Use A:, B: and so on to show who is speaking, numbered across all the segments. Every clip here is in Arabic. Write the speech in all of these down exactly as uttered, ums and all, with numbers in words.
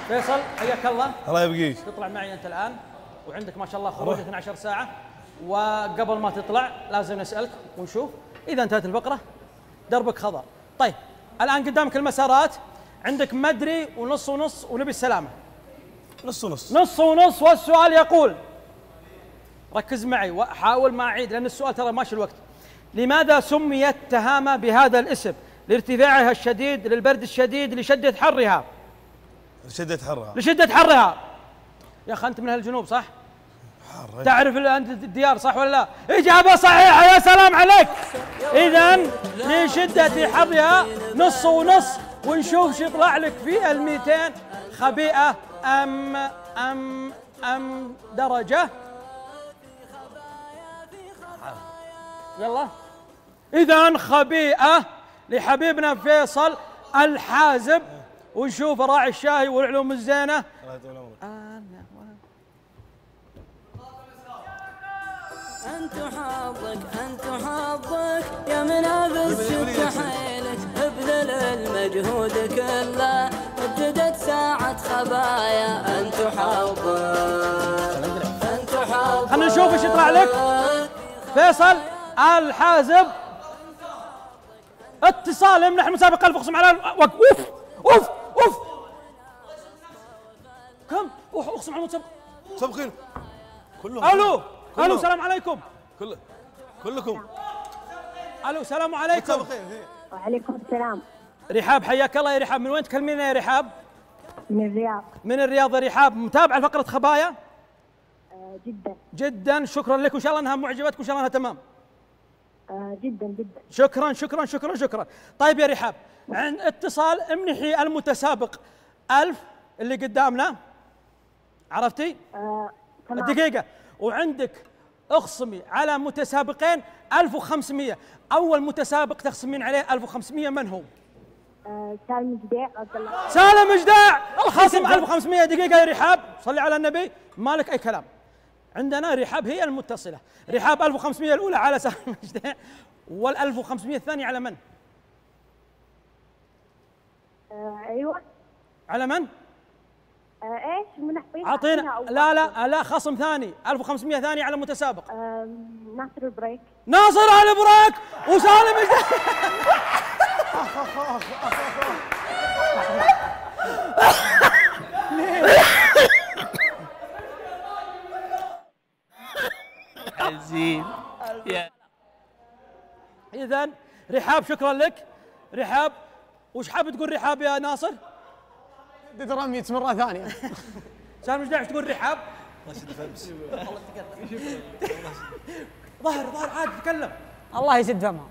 A: فيصل حياك الله.
B: الله يبقيك.
A: تطلع معي انت الان وعندك ما شاء الله خروج اثنتي عشرة ساعه، وقبل ما تطلع لازم نسالك ونشوف اذا انتهت الفقره دربك خضر. طيب الان قدامك المسارات، عندك مدري ونص ونص ونبي السلامه.
B: نص ونص.
A: نص ونص. والسؤال يقول، ركز معي وحاول ما اعيد لان السؤال ترى ماشي الوقت. لماذا سميت تهامه بهذا الاسم؟ لارتفاعها الشديد، للبرد الشديد، لشده حرها.
B: لشدة حرها.
A: لشده حرها. يا اخي انت من اهل الجنوب صح؟
B: حر.
A: تعرف انت الديار صح ولا لا؟ اجابه صحيحه، يا سلام عليك. اذا لشده حرها نص ونص، ونشوف شو يطلع لك في ال مئتين. خبيئه ام ام ام درجه؟ يلا. اذا خبيئه لحبيبنا فيصل الحازب، ونشوف راعي الشاهي والعلوم الزينه.
C: انت حظك انت حظك يا منافس شد حيلك، ابذل المجهود كله ابتدت ساعة خبايا. انت حظك انت حظك.
A: خلينا نشوف ايش يطلع لك. فيصل الحازب اتصال يمنح المسابقة ألف. اقسم على اوف اوف اوف كم اقسم على المسابقة.
B: سابقين كلهم.
A: الو الو السلام عليكم.
B: كل كلكم.
A: الو السلام عليكم.
D: وعليكم السلام.
A: رحاب حياك الله يا رحاب. من وين تكلمينا يا رحاب؟
D: من الرياض.
A: من الرياض يا رحاب. متابعة فقرة خبايا؟
D: آه جدا
A: جدا. شكرا لك وان شاء الله انها معجبتك وان شاء الله انها تمام.
D: آه جدا جدا.
A: شكرا شكرا شكرا شكرا. طيب يا رحاب، عند اتصال امنحي المتسابق ألف اللي قدامنا، عرفتي؟
D: آه تمام.
A: دقيقة. وعندك اخصمي على متسابقين ألف وخمسمئة. أول متسابق تخصمين عليه ألف وخمسمئة من هو؟
D: آه سالم جديع عبد الله.
A: سالم جداع. الخصم ألف وخمسمئة. دقيقة يا رحاب، صلي على النبي، مالك أي كلام. عندنا رحاب هي المتصلة. رحاب ألف وخمسمئة الأولى على سالم جداع، وال ألف وخمسمئة الثانية على من؟
D: آه ايوه.
A: على من؟
D: آه ايش منحبين؟
A: اعطينا. لا لا لا خصم ثاني ألف وخمسمئة ثاني على متسابق.
D: آه ناصر البريك.
A: ناصر على براك وسالم جداع.
E: عزيز.
A: إذن رحاب شكرا لك. رحاب وش حاب تقول رحاب يا ناصر؟
F: رميت مرة ثانية.
A: سالم جداع ايش تقول رحاب؟ ظهر ظهر عاد تكلم.
F: الله يسد فمها.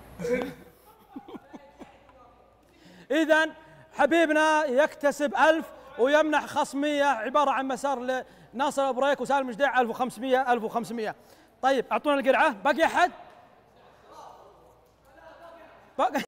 A: إذن حبيبنا يكتسب ألف ويمنح خصمية عبارة عن مسار لناصر أبريك وسالم جديع ألف وخمسمئة ألف وخمسمئة. طيب أعطونا القرعة. باقي أحد؟ باقي